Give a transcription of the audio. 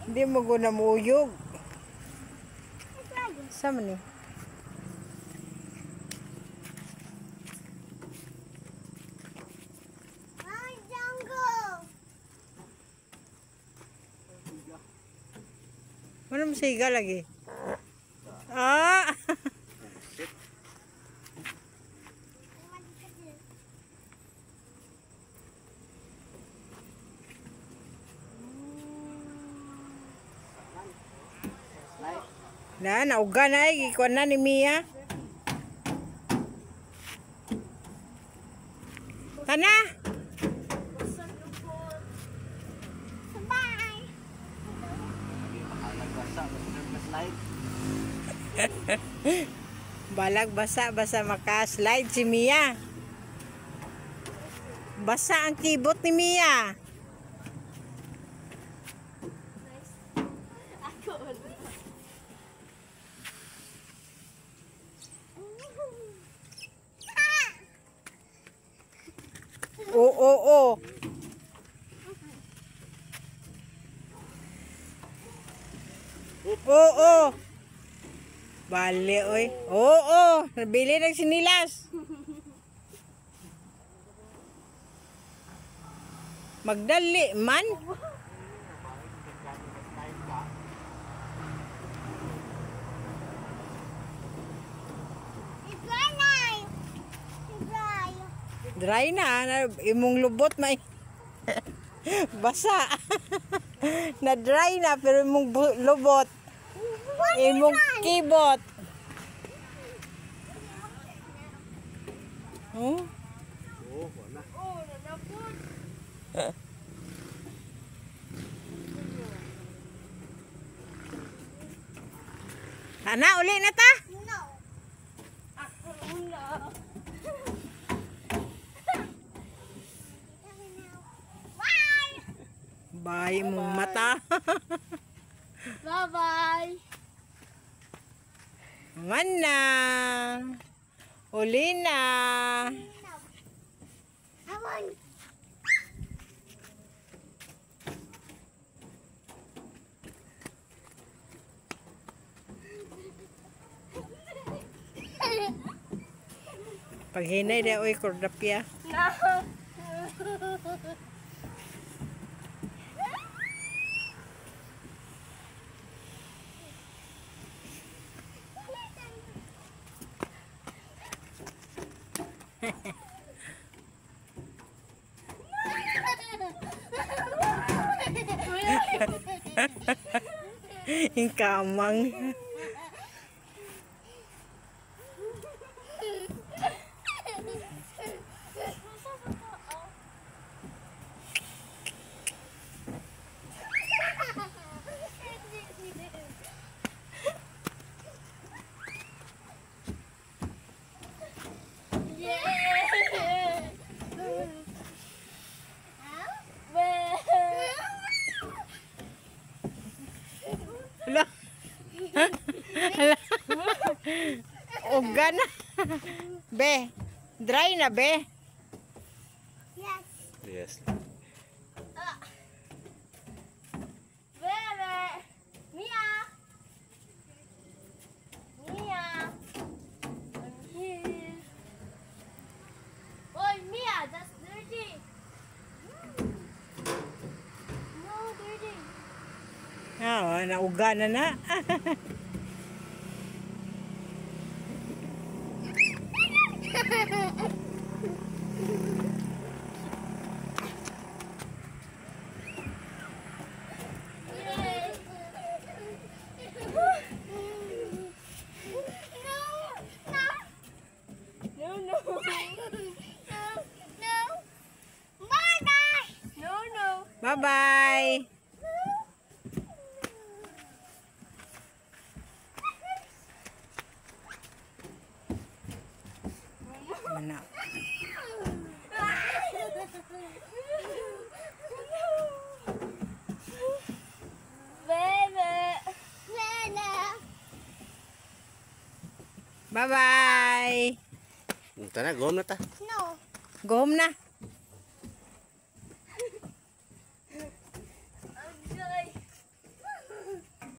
Hindi mo guna muyog. Sama ni. Mana masiga lagi? Ah! Na, nauga na eh. Ikuan na ni Mia. Tana! Balag basa maka-slide si Mia. Basa ang kibot ni Mia. Oo. Oo. Bali, oy. Oo. Nabili ng sinilas. Magdali man. Dry na. Imong lubot may basa. Na dry na pero imong lubot. Imong kibot. Oh? Wala. Ana, uli na ta? No. Ako una. Bye mong mata. Bye-bye. Mana. Uli na. Hamon. Paghinay na oy kordapya. No. Yung kamang. Hala. Hala. Uga na. Be. Dry na, be. Yes. Yes. Bebe. Mia. Mia. I'm here. Oh, Mia, that's dirty. No, dirty. Ah, nauga na na. Yay. No, no. No. Bye-bye. No. Bye-bye. Mana? Bye-bye. Tara, gom na ta. No. Go home na.